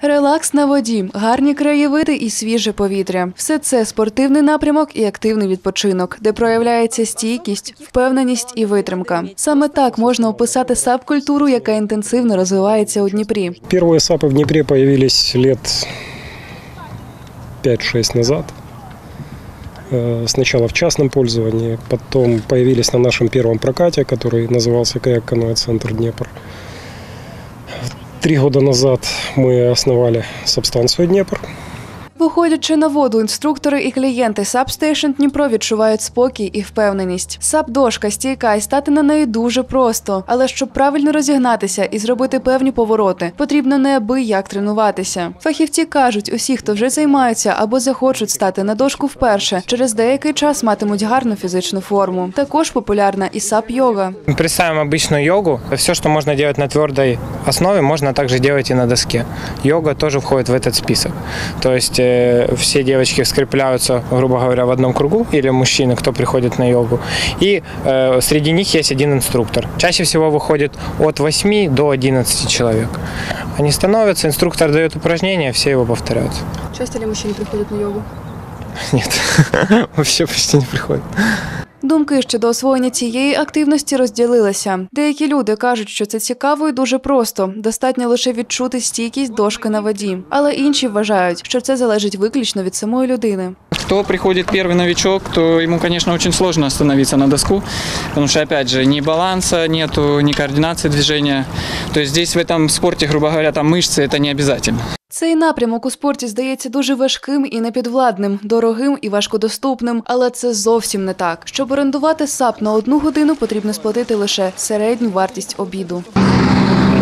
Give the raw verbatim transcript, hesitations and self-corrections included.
Релакс на воді, гарні краєвиди і свіже повітря. Все це спортивний напрямок і активний відпочинок, де проявляється стійкість, впевненість і витримка. Саме так можна описати сап-культуру, яка інтенсивно розвивається у Дніпрі. Перші сапи в Дніпрі з'явились лет пять-шесть назад. Сначала в частном пользовании, потом появились на нашем первом прокате, который назывался «Каяк-каноэ-центр Днепр». Три года назад мы основали сабстанцию «Днепр». Виходячи на воду, інструктори і клієнти SupStation Дніпро відчувають спокій і впевненість. Сап-дошка стійка і стати на неї дуже просто. Але щоб правильно розігнатися і зробити певні повороти, потрібно неабияк тренуватися. Фахівці кажуть, усі, хто вже займаються або захочуть стати на дошку вперше, через деякий час матимуть гарну фізичну форму. Також популярна і сап-йога. Представим обычную йогу. Все, что можно делать на твердой основе, можно также делать и на доске. Йога тоже входит в этот список. То есть все девочки скрепляются, грубо говоря, в одном кругу, или мужчины, кто приходит на йогу, и э, среди них есть один инструктор. Чаще всего выходит от восьми до одиннадцати человек. Они становятся, инструктор дает упражнения, все его повторяют. Часто ли мужчины приходят на йогу? Нет, вообще почти не приходят. Думки щодо освоєння цієї активності розділилися. Деякі люди кажуть, що це цікаво і дуже просто. Достатньо лише відчути стійкість дошки на воді. Але інші вважають, що це залежить виключно від самої людини. Кто приходит первый новичок, то ему, конечно, очень сложно остановиться на доску, потому что, опять же, ни баланса нету, ни координации движения. То есть здесь в этом спорте, грубо говоря, там мышцы – это не обязательно. Цей напрямок у спорті здається дуже важким і непідвладним, дорогим і важкодоступним, але це зовсім не так. Щоб орендувати сап на одну годину, потрібно сплатити лише середню вартість обіду.